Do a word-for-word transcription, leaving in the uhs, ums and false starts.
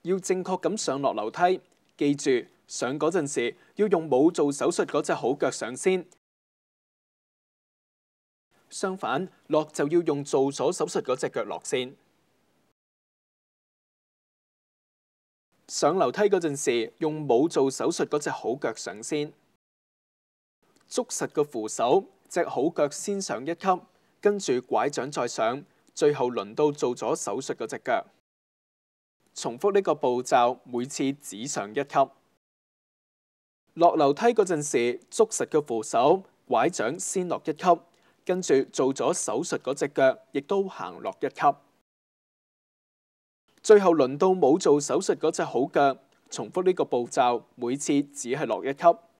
要正確咁上落樓梯，記住上嗰陣時要用冇做手術嗰隻好腳上先。相反，落就要用做咗手術嗰隻腳落先。上樓梯嗰陣時，用冇做手術嗰隻好腳上先。捉實個扶手，隻好腳先上一級，跟住拐杖再上，最後輪到做咗手術嗰隻腳。重複呢個步驟，每次只上一級。落樓梯嗰陣時，捉實個扶手，拐杖先落一級，跟住做咗手術嗰隻腳，亦都行落一級。最後輪到冇做手術嗰隻好腳，重複呢個步驟，每次只係落一級。